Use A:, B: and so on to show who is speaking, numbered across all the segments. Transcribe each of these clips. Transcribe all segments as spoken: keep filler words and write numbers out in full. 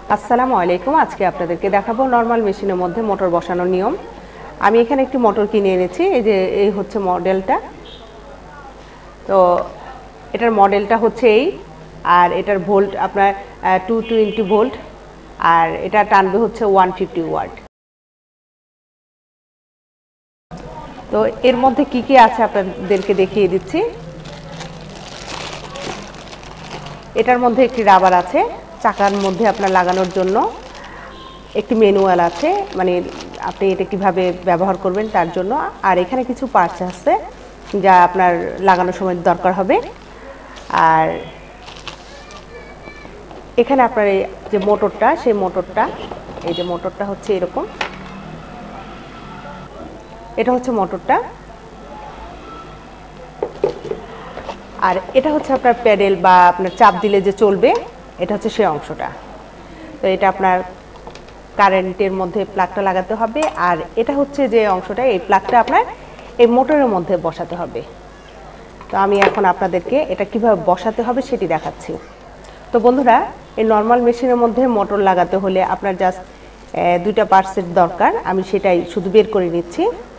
A: আসসালামু আলাইকুম। আজকে আপনাদেরকে দেখাবো নরমাল মেশিনের মধ্যে মোটর বসানোর নিয়ম। আমি এখানে একটি মোটর কিনে এনেছি, এই যে এই হচ্ছে মডেলটা। তো এটার মডেলটা হচ্ছে এই, আর এটার ভোল্ট আপনার টু টোয়েন্টি ভোল্ট, আর এটা টানবে হচ্ছে ওয়ান ফিফটি ওয়াট। তো এর মধ্যে কি কি আছে আপনাদেরকে দেখিয়ে দিচ্ছি। এটার মধ্যে একটি রাবার আছে চাকার মধ্যে আপনার লাগানোর জন্য, একটি ম্যানুয়াল আছে, মানে আপনি এটা কিভাবে ব্যবহার করবেন তার জন্য, আর এখানে কিছু পার্টস আছে যা আপনার লাগানোর সময় দরকার হবে। আর এখানে আপনার এই যে মোটরটা, সেই মোটরটা, এই যে মোটরটা হচ্ছে এরকম, এটা হচ্ছে মোটরটা। আর এটা হচ্ছে আপনার প্যাডেল বা আপনার চাপ দিলে যে চলবে, এটা হচ্ছে সেই অংশটা। তো এটা আপনার কারেন্টের মধ্যে প্লাগটা লাগাতে হবে, আর এটা হচ্ছে যে অংশটা, এই প্লাগটা আপনার এই মোটরের মধ্যে বসাতে হবে। তো আমি এখন আপনাদেরকে এটা কিভাবে বসাতে হবে সেটি দেখাচ্ছি। তো বন্ধুরা, এই নর্মাল মেশিনের মধ্যে মোটর লাগাতে হলে আপনার জাস্ট দুইটা পার্টসের দরকার, আমি সেটাই শুধু বের করে নিচ্ছি।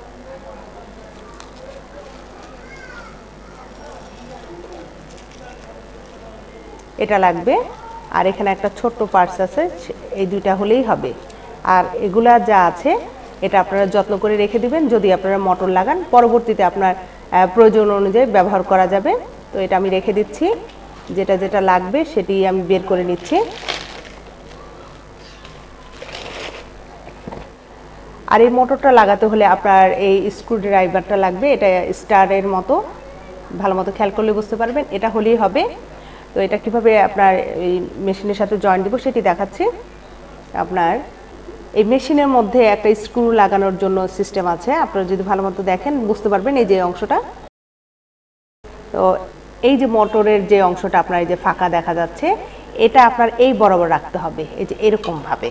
A: এটা লাগবে, আর এখানে একটা ছোট্ট পার্টস আছে, এই দুইটা হলেই হবে। আর এগুলা যা আছে এটা আপনারা যত্ন করে রেখে দিবেন, যদি আপনারা মোটর লাগান পরবর্তীতে আপনার প্রয়োজন অনুযায়ী ব্যবহার করা যাবে। তো এটা আমি রেখে দিচ্ছি, যেটা যেটা লাগবে সেটি আমি বের করে নিচ্ছি। আর এই মোটরটা লাগাতে হলে আপনার এই স্ক্রু ড্রাইভারটা লাগবে, এটা স্টারের মতো, ভালো মতো খেয়াল করলে বুঝতে পারবেন, এটা হলেই হবে। তো এটা কিভাবে আপনার এই মেশিনের সাথে জয়েন দিব সেটি দেখাচ্ছি। আপনার এই মেশিনের মধ্যে একটা স্ক্রু লাগানোর জন্য সিস্টেম আছে, আপনারা যদি ভালো মতো দেখেন বুঝতে পারবেন। এই যে অংশটা, তো এই যে মোটরের যে অংশটা আপনার এই যে ফাঁকা দেখা যাচ্ছে, এটা আপনার এই বরাবর রাখতে হবে, এই যে এরকম ভাবে।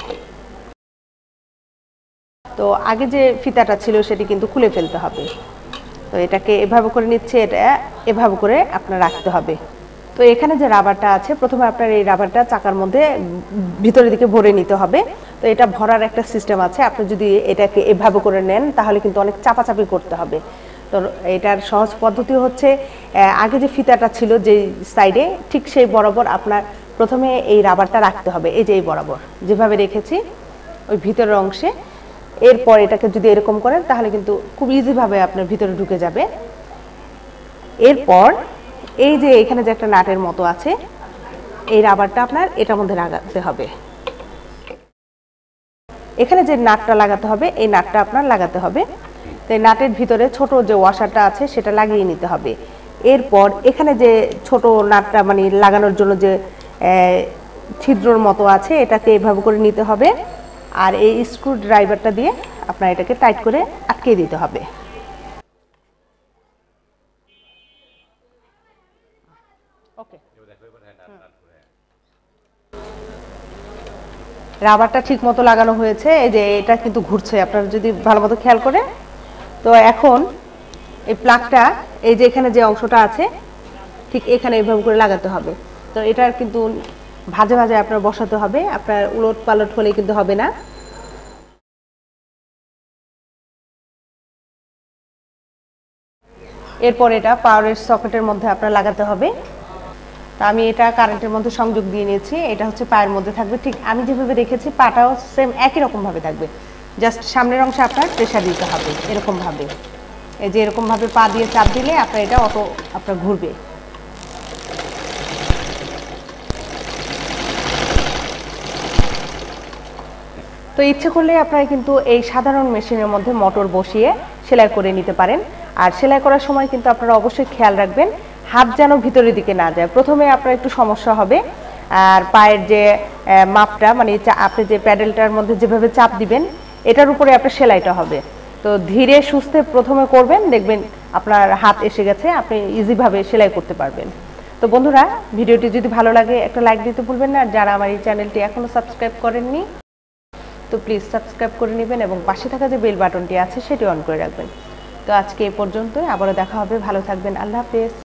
A: তো আগে যে ফিতাটা ছিল সেটি কিন্তু খুলে ফেলতে হবে। তো এটাকে এভাবে করে নিচ্ছে, এটা এভাবে করে আপনার রাখতে হবে। তো এখানে যে রাবারটা আছে, প্রথমে আপনার এই রাবারটা চাকার মধ্যে ভিতরের দিকে ভরে নিতে হবে। তো এটা ভরার একটা সিস্টেম আছে, আপনি যদি এটাকে এভাবে করে নেন তাহলে কিন্তু অনেক চাপাচাপি করতে হবে। তো এটার সহজ পদ্ধতি হচ্ছে, আগে যে ফিতাটা ছিল যে সাইডে, ঠিক সেই বরাবর আপনার প্রথমে এই রাবারটা রাখতে হবে, এই যে এই বরাবর যেভাবে রেখেছি ওই ভিতরের অংশে। এরপর এটাকে যদি এরকম করেন তাহলে কিন্তু খুব ইজিভাবে আপনার ভিতরে ঢুকে যাবে। এরপর এই যে এখানে যে একটা নাটের মতো আছে, এই রাবারটা আপনার এটার মধ্যে লাগাতে হবে। এখানে যে নাটটা লাগাতে হবে, এই নাটটা আপনার লাগাতে হবে। তো এই নাটের ভিতরে ছোট যে ওয়াশারটা আছে সেটা লাগিয়ে নিতে হবে। এরপর এখানে যে ছোট নাটটা মানে লাগানোর জন্য যে ছিদ্রর মতো আছে, এটাকে এভাবে করে নিতে হবে, আর এই স্ক্রু ড্রাইভারটা দিয়ে আপনার এটাকে টাইট করে আটকে দিতে হবে। ওকে, রাবারটা ঠিক মতো লাগানো হয়েছে, এই যে এটা কিন্তু ঘুরছে, আপনারা যদি ভালো মতো খেয়াল করে। তো এখন এই প্লাগটা, এই যে এখানে যে অংশটা আছে ঠিক এখানে এইভাবে করে লাগাতে হবে। তো এটার কিন্তু ভাজে ভাজে আপনার বসাতে হবে, আপনার উলট পালট হলে কিন্তু হবে না। এরপর এটা পাওয়ারের সকেটের মধ্যে আপনার লাগাতে হবে। তা আমি এটা কারেন্টের মধ্যে সংযোগ দিয়ে নিয়েছি, এটা হচ্ছে পায়ের মধ্যে থাকবে, ঠিক আমি যেভাবে রেখেছি পাটাও সেম একই রকম ভাবে থাকবে। জাস্ট সামনের অংশে আপনার প্রেসার দিতে হবে এরকম ভাবে, এই যে এরকম ভাবে পা দিয়ে চাপ দিলে আপনার এটা অটো আপনার ঘুরবে। তো ইচ্ছে করলে আপনারা কিন্তু এই সাধারণ মেশিনের মধ্যে মোটর বসিয়ে সেলাই করে নিতে পারেন। আর সেলাই করার সময় কিন্তু আপনারা অবশ্যই খেয়াল রাখবেন হাত যেন ভিতরের দিকে না যায়। প্রথমে আপনার একটু সমস্যা হবে, আর পায়ের যে মাপটা মানে আপনি যে প্যাডেলটার মধ্যে যেভাবে চাপ দিবেন এটার উপরে আপনার সেলাইটা হবে। তো ধীরে সুস্থে প্রথমে করবেন, দেখবেন আপনার হাত এসে গেছে, আপনি ইজিভাবে সেলাই করতে পারবেন। তো বন্ধুরা, ভিডিওটি যদি ভালো লাগে একটা লাইক দিতে ভুলবেন না। আর যারা আমার এই চ্যানেলটি এখনও সাবস্ক্রাইব করেননি, তো প্লিজ সাবস্ক্রাইব করে নেবেন এবং পাশে থাকা যে বেল বাটনটি আছে সেটি অন করে রাখবেন। তো আজকে এই পর্যন্তই, আবারও দেখা হবে, ভালো থাকবেন, আল্লাহ হাফেজ।